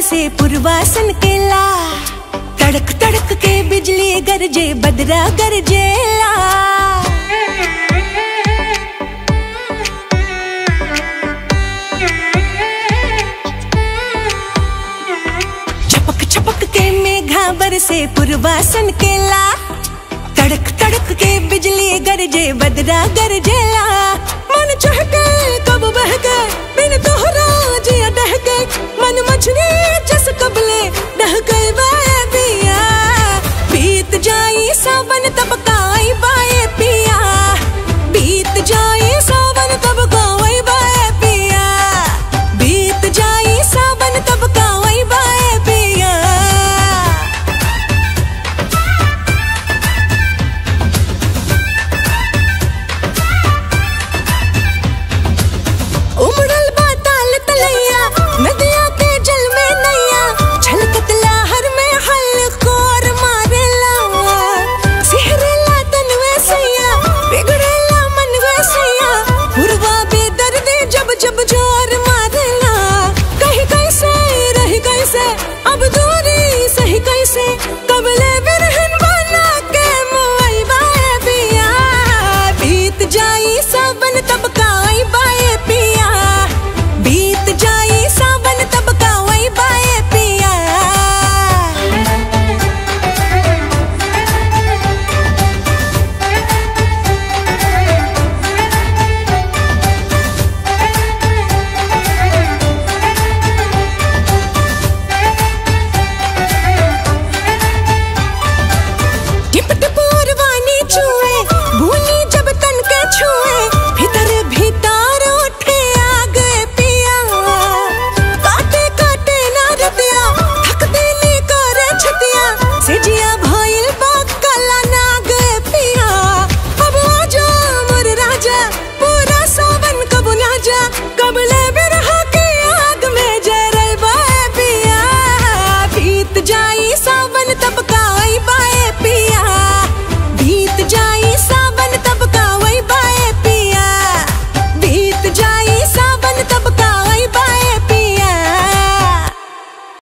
से पुरवासन केला, तड़क तड़क के बिजली गरजे बदरा गरजेला। छपक छपक के मेघा बरसे पुरवासन केला, तड़क तड़क के बिजली गरजे बदरा गरजेला। मन चहके कब बह गए बिन तोहरा जिया दह गए, मन मछली जस कबले दह गए बाए पिया। बीत जाई सावन तब काई बाए पिया, बीत जाई सावन तब काई बाए पिया, बीत जाई सावन तब काई बाए पिया। उमड़ल बाताल तलैया नदिया के जल में नैया, छलकत लहर में हलकोर मारेला। सिहरेला तन वैसैया बिगड़ेला मन वैसैया, हुरवा बेदर्दी जब जब जोर मारेला। कहीं कैसे रही कैसे अब दूरी सही कैसे, कबले बिरहन बना के मुआई बाए पिया। बीत जाई सावन तब काई बाए पिया, बीत जाई सावन तब काई बाए पिया। टिप टिप उर्वानी छुए भूनी जब तन के छुए, भीतर भीतर उठे आग पिया। काटे काटे ना रतिया थक देली करे छतिया, से जिया